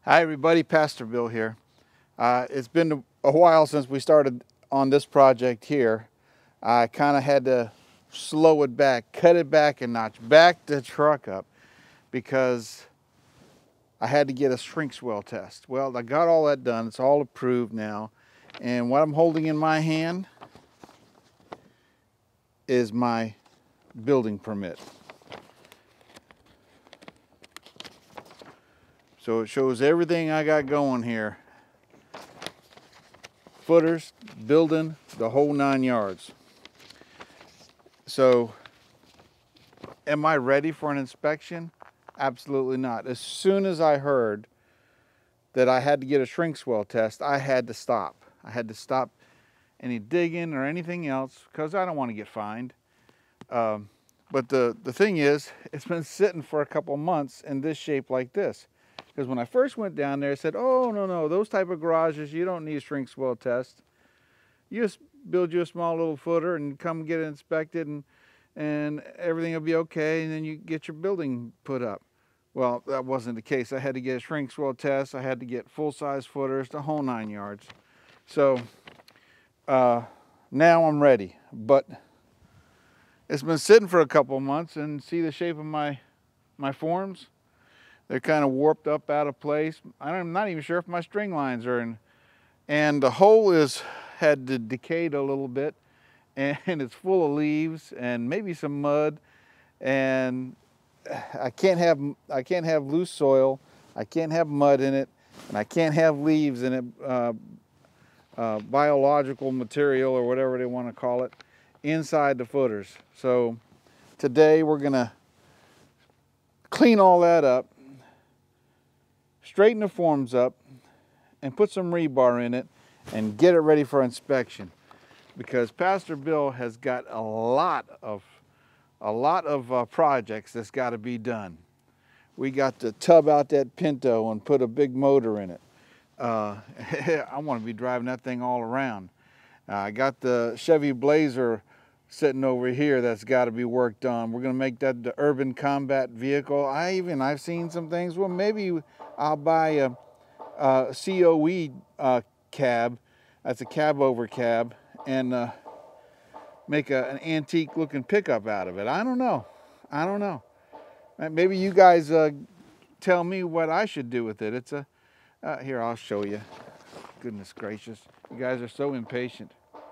Hi everybody, Pastor Bill here. It's been a while since we started on this project here. I kind of had to slow it back, cut it back a notch, back the truck up because I had to get a shrink swell test. Well, I got all that done. It's all approved now. And what I'm holding in my hand is my building permit. So it shows everything I got going here. Footers, building, the whole 9 yards. So, am I ready for an inspection? Absolutely not. As soon as I heard that I had to get a shrink swell test, I had to stop. I had to stop any digging or anything else because I don't want to get fined. But the thing is, it's been sitting for a couple months in this shape like this. Because when I first went down there, I said, oh, no, those type of garages, you don't need a shrink swell test. You just build you a small little footer and come get it inspected and everything will be okay, and then you get your building put up. Well, that wasn't the case. I had to get a shrink swell test. I had to get full-size footers, the whole 9 yards. So now I'm ready. But it's been sitting for a couple of months, and see the shape of my forms? They're kind of warped up out of place. I'm not even sure if my string lines are in. And the hole had decayed a little bit, and it's full of leaves and maybe some mud. And I can't have loose soil. I can't have mud in it, and I can't have leaves in it. Biological material or whatever they want to call it inside the footers. So today we're gonna clean all that up, straighten the forms up, and put some rebar in it and get it ready for inspection, because Pastor Bill has got a lot of projects that's got to be done. We got to tub out that Pinto and put a big motor in it. I want to be driving that thing all around. I got the Chevy Blazer sitting over here that's got to be worked on. We're going to make that the urban combat vehicle. I've seen some things. Well, maybe I'll buy a COE cab. That's a cab over cab, and make an antique looking pickup out of it. I don't know. Maybe you guys tell me what I should do with it. It's a here, I'll show you. Goodness gracious, you guys are so impatient.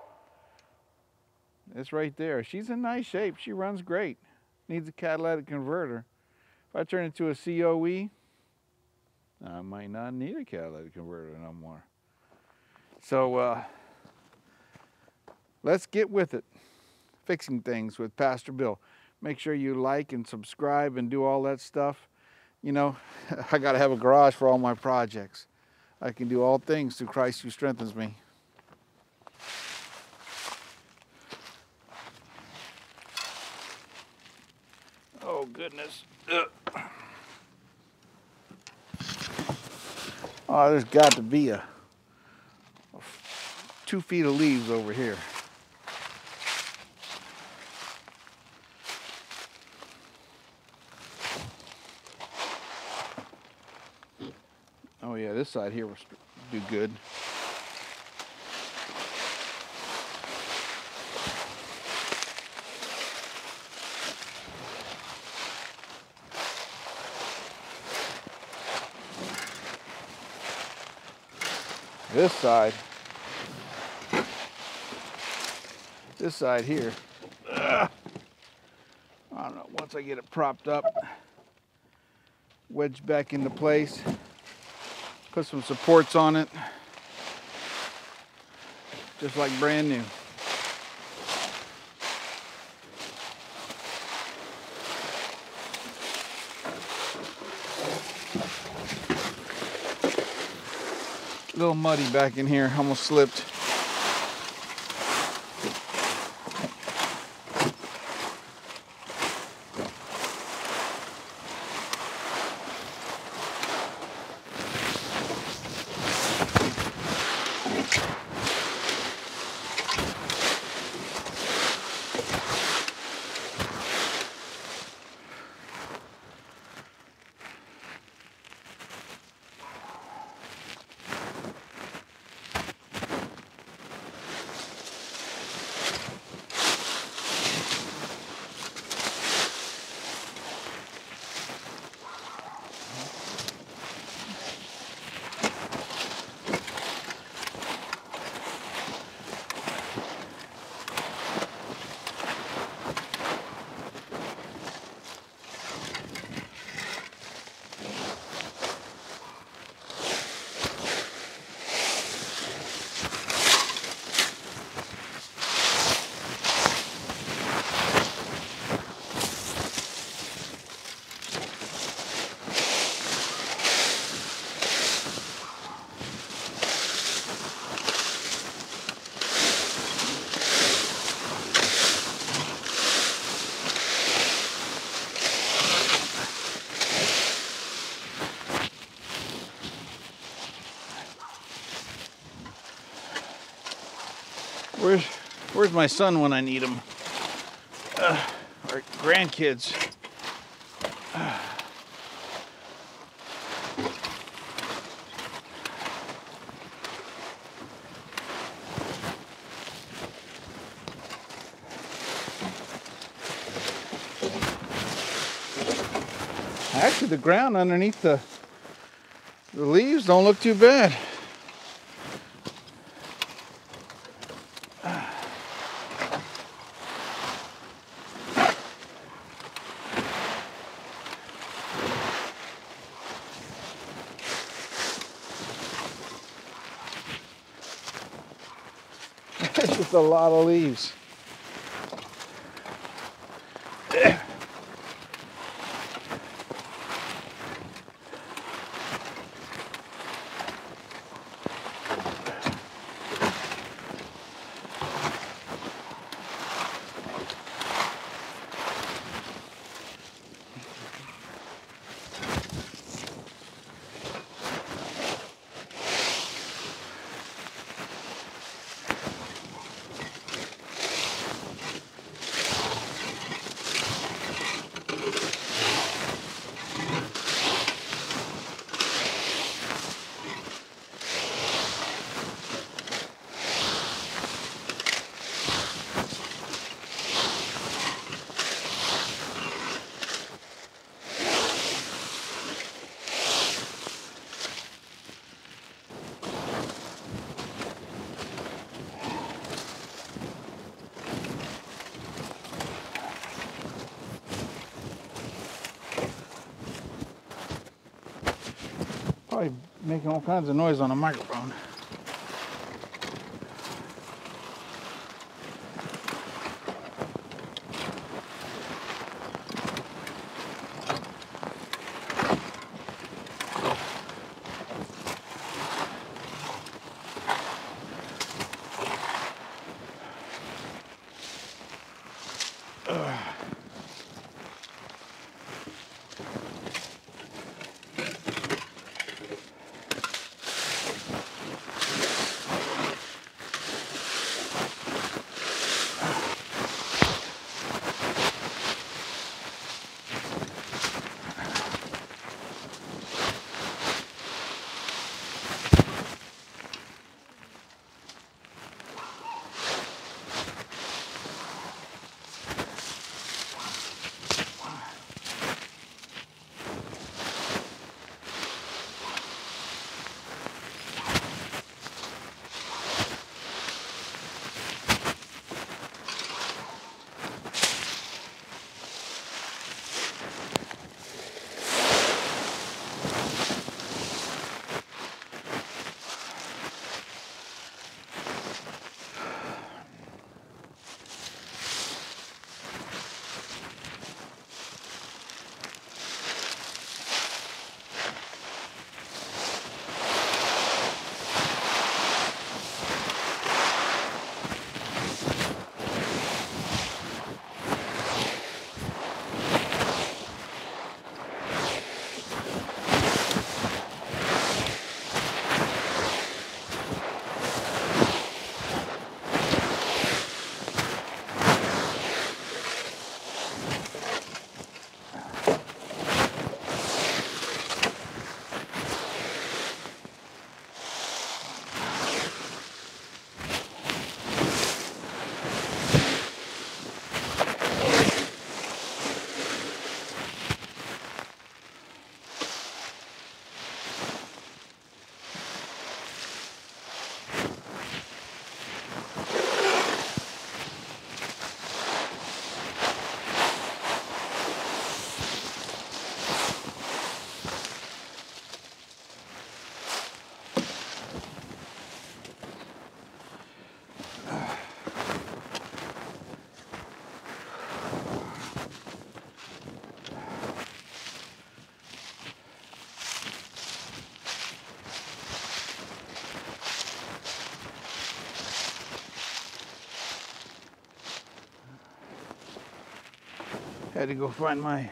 It's right there. She's in nice shape. She runs great. Needs a catalytic converter. If I turn it into a COE, I might not need a catalytic converter no more. So let's get with it. Fixing things with Pastor Bill. Make sure you like and subscribe and do all that stuff. You know, I got to have a garage for all my projects. I can do all things through Christ who strengthens me. Oh, goodness. Oh, there's got to be 2 feet of leaves over here. Oh yeah, this side here will do good. This side here, I don't know, once I get it propped up, wedged back into place, put some supports on it, just like brand new. A little muddy back in here, almost slipped. Where's my son when I need him? Or grandkids. Actually, the ground underneath the leaves don't look too bad. It's just a lot of leaves. Probably making all kinds of noise on the microphone. Had to go find my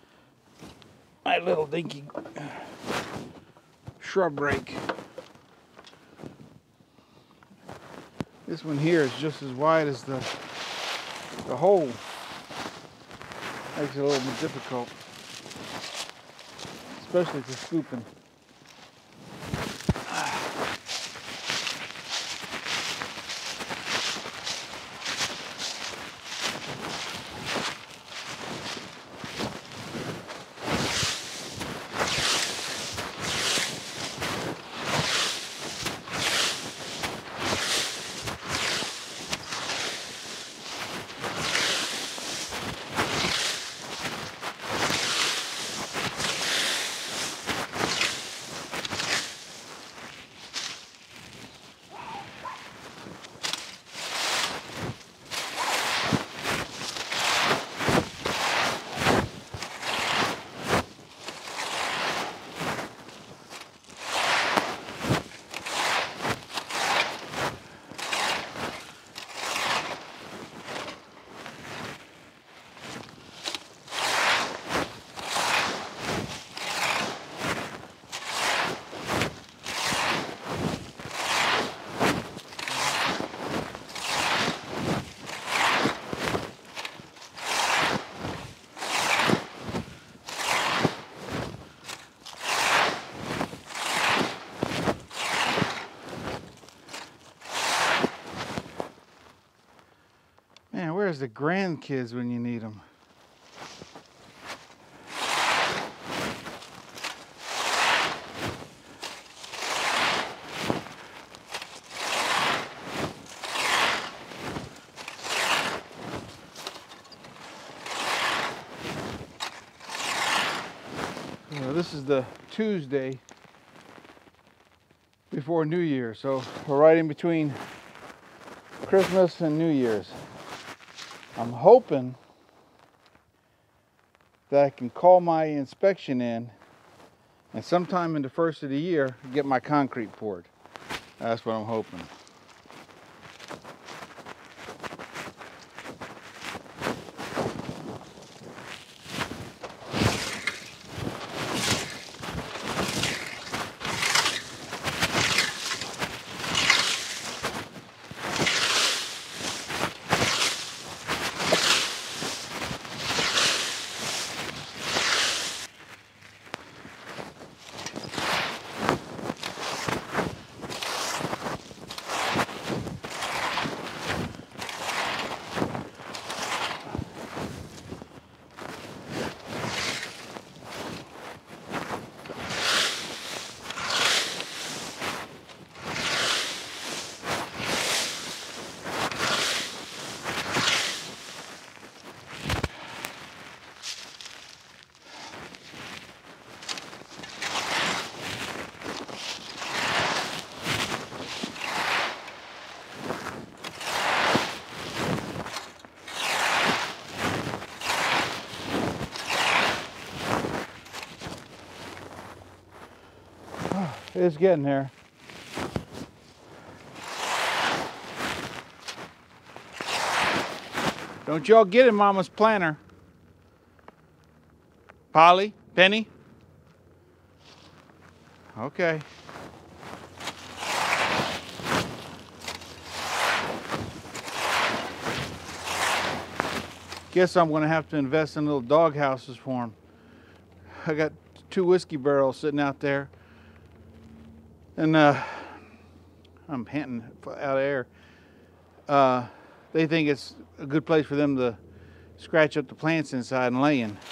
little dinky shrub rake. This one here is just as wide as the hole. Makes it a little bit difficult, especially for scooping. Man, where's the grandkids when you need them? This is the Tuesday before New Year, so we're right in between Christmas and New Year's. I'm hoping that I can call my inspection in and sometime in the first of the year get my concrete poured. That's what I'm hoping. It's getting there. Don't y'all get in Mama's planner. Polly, Penny? Okay. Guess I'm going to have to invest in little dog houses for them. I got 2 whiskey barrels sitting out there. And I'm panting out of air. They think it's a good place for them to scratch up the plants inside and lay in.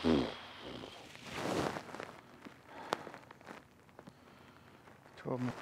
12.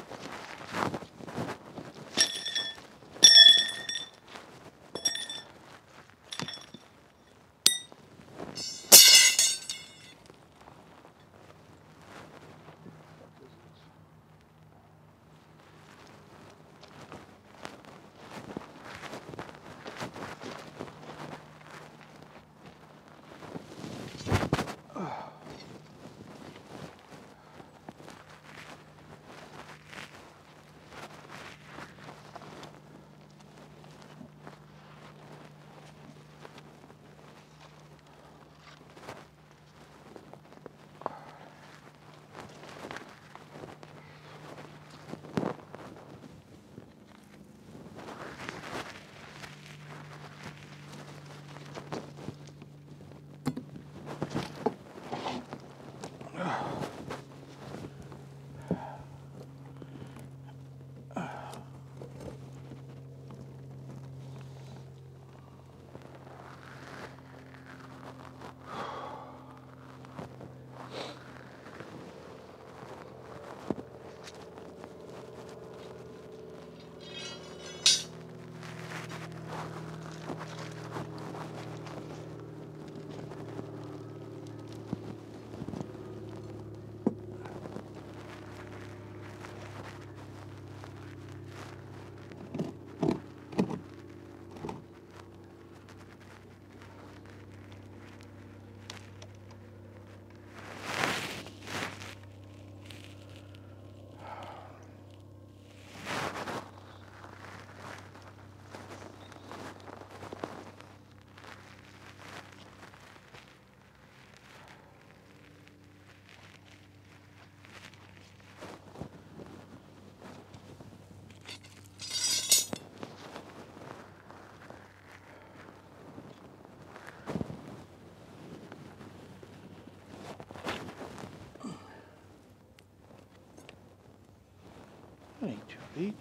That ain't too deep.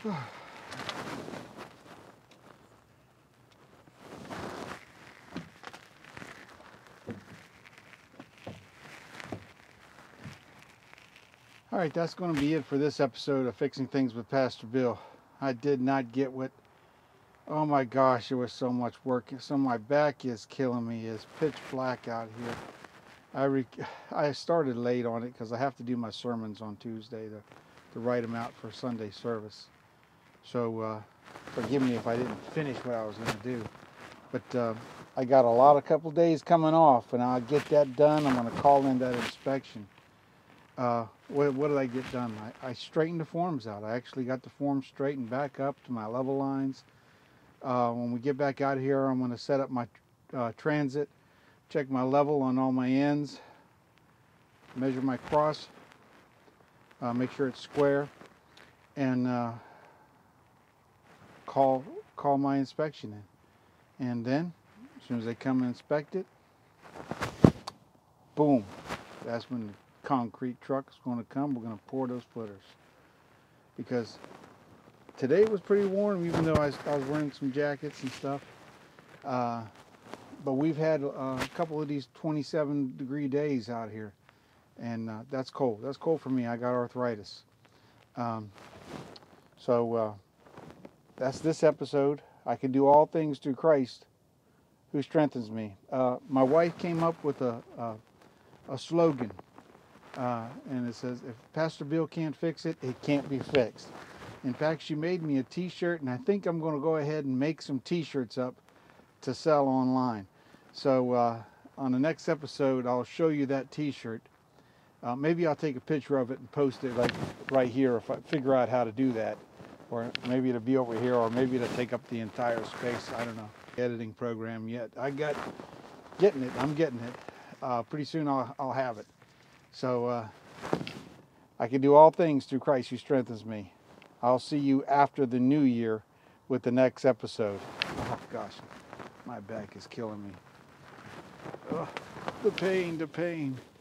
All right, that's going to be it for this episode of Fixing Things with Pastor Bill. I did not get what, oh my gosh, it was so much work. So my back is killing me. It's pitch black out here. I started late on it because I have to do my sermons on Tuesday to write them out for Sunday service. So forgive me if I didn't finish what I was going to do. But I got a couple days coming off, and I'll get that done. I'm going to call in that inspection. What did I get done? I straightened the forms out. I actually got the forms straightened back up to my level lines. When we get back out here, I'm going to set up my transit, check my level on all my ends, measure my cross, make sure it's square, and call my inspection in. And then, as soon as they come and inspect it, boom, that's when the concrete truck is going to come. We're going to pour those footers, because today was pretty warm, even though I was wearing some jackets and stuff. But we've had a couple of these 27-degree days out here, and that's cold. That's cold for me. I got arthritis. So that's this episode. I can do all things through Christ who strengthens me. My wife came up with a slogan. And it says, if Pastor Bill can't fix it, it can't be fixed. In fact, she made me a t-shirt, and I think I'm going to go ahead and make some t-shirts up to sell online. So on the next episode, I'll show you that t-shirt. Maybe I'll take a picture of it and post it like right here if I figure out how to do that. Or maybe it'll be over here, or maybe it'll take up the entire space. I don't know. Editing program yet. I'm getting it. Pretty soon I'll have it. So I can do all things through Christ who strengthens me. I'll see you after the new year with the next episode. Oh gosh, my back is killing me. Oh, the pain.